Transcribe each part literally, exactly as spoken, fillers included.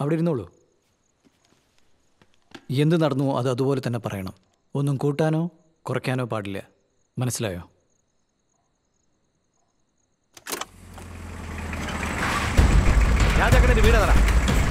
അവിടെ ഇരുന്നോളൂ. എന്ത് നടന്നു അത് അതുപോലെ തന്നെ പറയണം. ഒന്നും കൂട്ടാനോ കുറയ്ക്കാനോ പാടില്ല. മനസ്സിലായോ? രാജാക്കടന്റെ വീട് തരാം.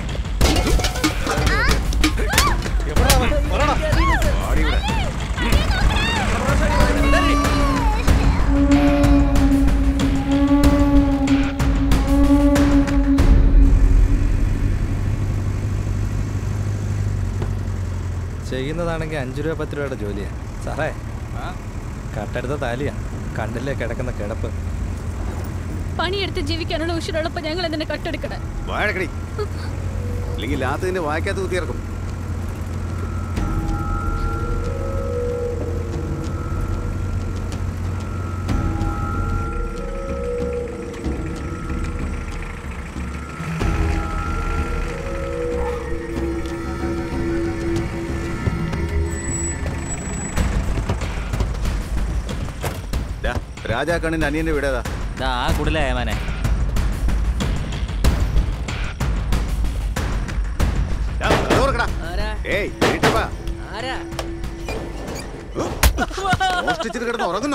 ചെയ്യുന്നതാണെങ്കിൽ അഞ്ചു രൂപ പത്ത് രൂപയുടെ ജോലിയാണ് സാറേ. കട്ടെടുത്ത താലിയാ, കണ്ടില്ലേ കിടക്കുന്ന കിടപ്പ്. പണിയെടുത്ത് ജീവിക്കാനുള്ള ഉഷരുള്ളപ്പോ ഞങ്ങൾ എന്തിനെ കട്ടെടുക്കണേ? അല്ലെങ്കിൽ ലാത്തതിന്റെ വായിക്കാത്ത കുത്തിയിറക്കും. രാജാക്കണ്ണിന്റെ അനിയന്റെ വീടേതാ? ആ കുടിലേമാനെ. കിടന്ന് ഉറങ്ങുന്നോ?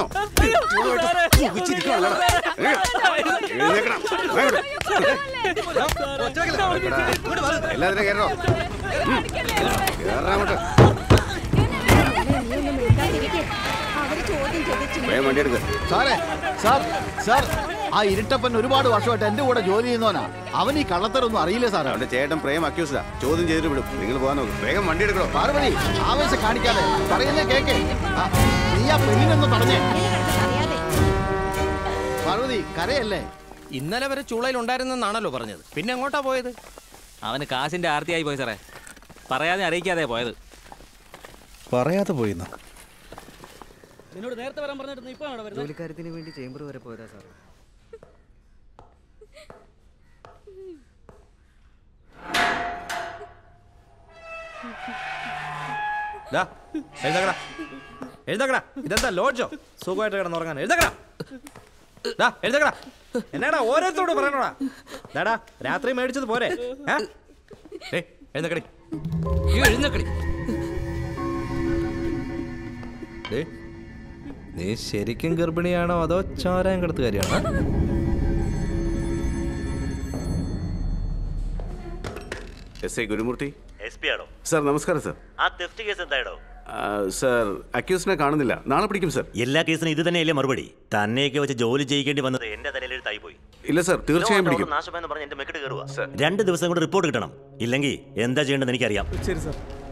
എല്ലാത്തിനും കേറോ? കേറാമോട്ട് സാറേ, സാർ സാർ ആ ഇരുട്ടപ്പൻ ഒരുപാട് വർഷമായിട്ട് എന്റെ കൂടെ ജോലി ചെയ്യുന്നവനാ. അവൻ ഈ കള്ളത്തരൊന്നും അറിയില്ല സാറേ. അവന്റെ ചേട്ടൻ പ്രേം അക്യൂസ്ഡാ. ചോദ്യം ചെയ്തിട്ട് വിടും. നിങ്ങൾ പോകാൻ നോക്കും. വേഗം വണ്ടി എടുക്കണോ? പാർവതി, ആവേശം കാണിക്കാതെ പറയുന്നേ കേക്ക്. നീ ആ പെണ്ണിനൊന്ന് പറഞ്ഞേ. പാർവതി, കരയല്ലേ? ഇന്നലെ വരെ ചൂളയിൽ ഉണ്ടായിരുന്നെന്നാണല്ലോ പറഞ്ഞത്. പിന്നെ എങ്ങോട്ടാ പോയത്? അവന് കാശിന്റെ ആർത്തിയായി പോയി സാറേ. പറയാതെ അറിയിക്കാതെ പോയത്. പറയാതെ പോയിന്ന നിന്നോട് നേരത്തെ വരാൻ പറഞ്ഞിട്ട് ഇപ്പോ ആണ് വരുന്നത്. ജോലിക്കാര്യത്തിന് വേണ്ടി ചേംബർ വരെ പോയതാ സാർ. എഴുതക്കടാ എഴുതക്കടാ. ഇതെന്താ ലോഡ്ജോ? സുഖമായിട്ട് കിടന്നുറങ്ങാൻ എഴുതക്കടാ. എഴുതക്കടാ. എന്നാടാ ഓരോരുത്തരോട് പറയണോടാ? ദാടാ രാത്രി മേടിച്ചത് പോരെ? എഴുന്നക്കടി എഴുന്നക്കടി. നീ ശരിക്കും ഗർഭിണിയാണോ അതോ ചോരാൻ കിടത്ത് കാര്യമാണോ? S I Gurumurthy. S P ആണോ? സാർ നമസ്കാരം സാർ. ആ തെഫ്റ്റ് കേസ് എന്തായിടോ? സാർ അക്യൂസിനെ കാണുന്നില്ല. നാളെ പിടിക്കും സാർ. എല്ലാ കേസിനും ഇത് തന്നെയല്ലേ മറുപടി? തന്നെയൊക്കെ വെച്ച് ജോലി ചെയ്യിക്കേണ്ടി വന്നത് എന്റെ തലയിൽ തായി പോയി. ഇല്ല സാർ, തീർച്ചയായും പിടിക്കും. നാശമെന്ന് പറഞ്ഞ് എന്റെ മെക്കിട്ട് കയറുക. രണ്ട് ദിവസം കൂടെ റിപ്പോർട്ട് കിട്ടണം. ഇല്ലെങ്കിൽ എന്താ ചെയ്യേണ്ടത് എനിക്കറിയാം. ശരി സാർ.